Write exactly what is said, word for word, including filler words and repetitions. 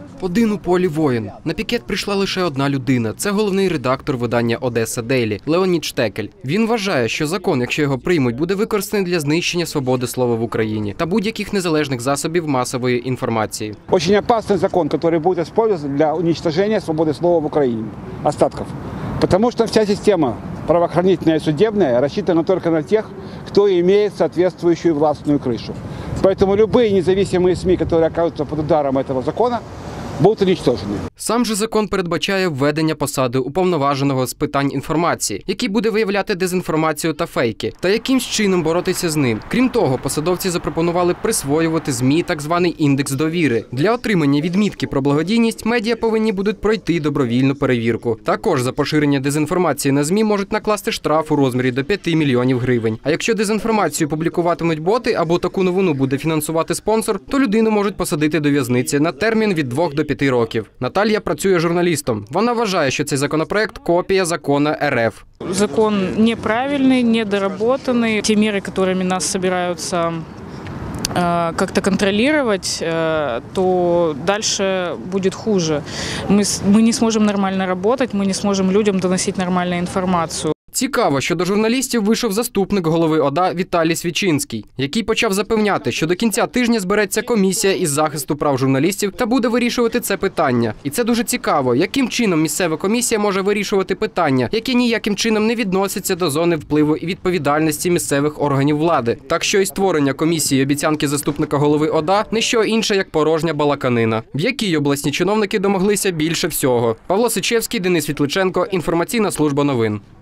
Один у полі воїн. На пікет прийшла лише одна людина. Це головний редактор видання «Одеса Дейлі» Леонід Штекель. Він вважає, що закон, якщо його приймуть, буде використаний для знищення свободи слова в Україні та будь-яких незалежних засобів масової інформації. Дуже опасний закон, який буде використовуватися для уничтоження свободи слова в Україні. Остатків. Тому що вся система правоохранительная и судебная рассчитана только на тех, кто имеет соответствующую властную крышу. Поэтому любые независимые СМИ, которые окажутся под ударом этого закона, будуть уничтожені. Сам же закон передбачає введення посади уповноваженого з питань інформації, який буде виявляти дезінформацію та фейки, та якимсь чином боротися з ним. Крім того, посадовці запропонували присвоювати ЗМІ так званий індекс довіри. Для отримання відмітки про благодійність медіа повинні будуть пройти добровільну перевірку. Також за поширення дезінформації на ЗМІ можуть накласти штраф у розмірі до п'яти мільйонів гривень. А якщо дезінформацію публікуватимуть боти або таку новину буде фінансувати спонсор, то людину можуть посадити до в'язниці на термін від двох до п'яти років. Наталія працює журналістом. Вона вважає, що цей законопроект – копія закону ер еф. Закон неправильный, недоработанный. Те меры, которыми нас собираются как-то контролировать, то дальше будет хуже. Мы, мы не сможем нормально работать, мы не сможем людям доносить нормальную информацию. Цікаво, що до журналістів вийшов заступник голови ОДА Віталій Свічинський, який почав запевняти, що до кінця тижня збереться комісія із захисту прав журналістів та буде вирішувати це питання. І це дуже цікаво, яким чином місцева комісія може вирішувати питання, які ніяким чином не відносяться до зони впливу і відповідальності місцевих органів влади. Так що і створення комісії обіцянки заступника голови ОДА – не що інше, як порожня балаканина, в якій обласні чиновники домоглися більше всього. Павло Сичевський, Денис Світличенко, Інформаційна служба новин.